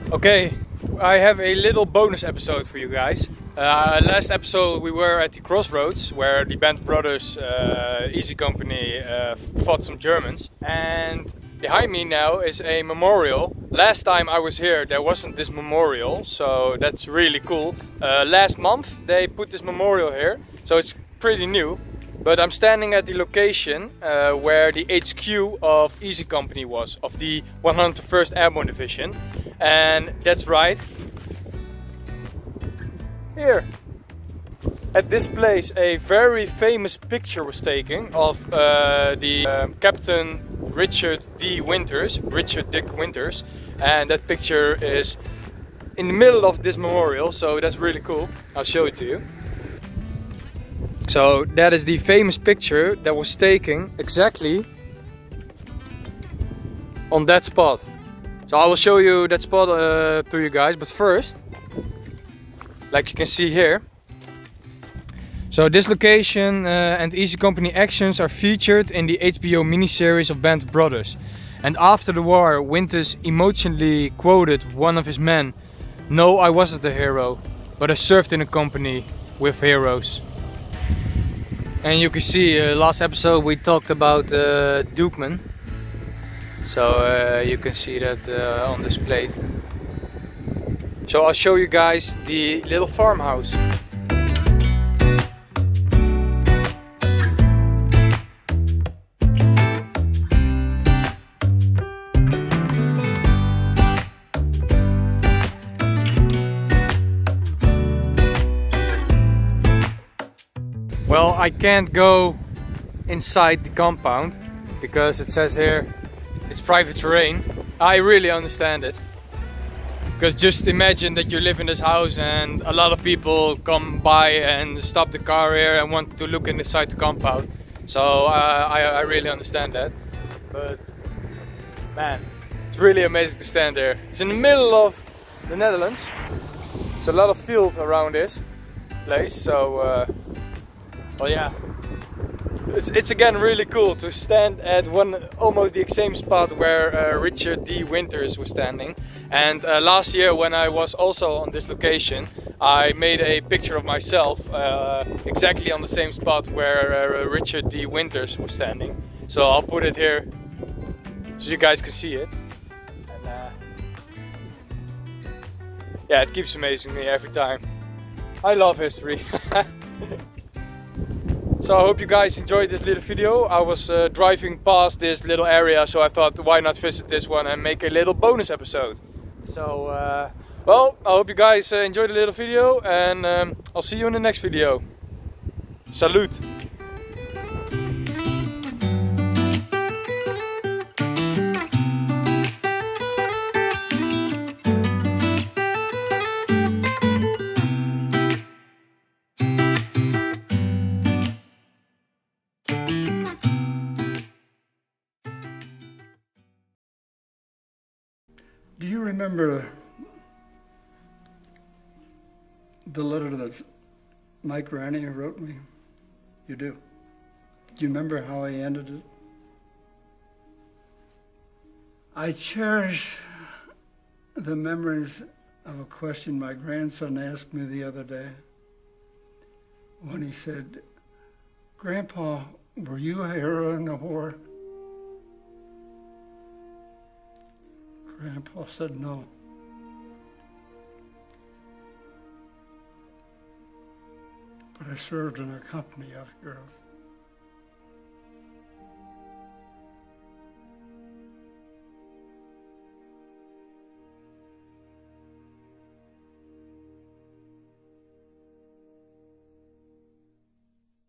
Okay, I have a little bonus episode for you guys. Last episode we were at the crossroads where the band brothers Easy Company fought some Germans, and behind me now is a memorial. Last time I was here there wasn't this memorial, so that's really cool. Last month they put this memorial here, so it's pretty new. But I'm standing at the location where the HQ of Easy Company was, of the 101st Airborne Division. And that's right, here. At this place a very famous picture was taken of the Captain Richard Dick Winters. And that picture is in the middle of this memorial, so that's really cool. I'll show it to you. So that is the famous picture that was taken exactly on that spot. So I will show you that spot to you guys, but first, like you can see here, so this location and Easy Company actions are featured in the HBO miniseries of Band Brothers. And after the war, Winters emotionally quoted one of his men, "No, I wasn't a hero, but I served in a company with heroes." And you can see last episode we talked about Dukeman. So you can see that on this plate. So I'll show you guys the little farmhouse. Well, I can't go inside the compound because it says here it's private terrain. I really understand it, because just imagine that you live in this house and a lot of people come by and stop the car here and want to look inside the compound. So I really understand that. But man, it's really amazing to stand there. It's in the middle of the Netherlands. There's a lot of field around this place, so well, yeah, it's again really cool to stand at almost the same spot where Richard D. Winters was standing. And last year when I was also on this location, I made a picture of myself exactly on the same spot where Richard D. Winters was standing. So I'll put it here so you guys can see it. And yeah, it keeps amazing me every time. I love history. So I hope you guys enjoyed this little video. I was driving past this little area, so I thought why not visit this one and make a little bonus episode. So well, I hope you guys enjoyed the little video, and I'll see you in the next video. Salute! Do you remember the letter that Mike Ranney wrote me? You do. Do you remember how he ended it? I cherish the memories of a question my grandson asked me the other day when he said, "Grandpa, were you a hero in the war?" Grandpa said no. But I served in a company of heroes.